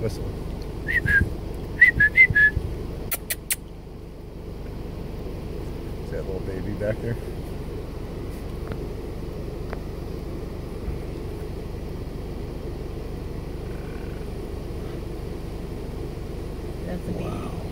Whistle. Is that little baby back there? That's a baby. Wow.